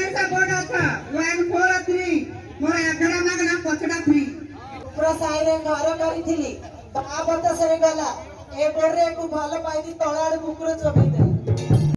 पैसा बोर्ड अच्छा 143 मोर एगरा मागना पछड़ा फ्री पूरा साइरे घर करी थिली बाबत सरे गला ए बोर्ड रे को भल पाइदी तळाड़ मुकुर चबई दे।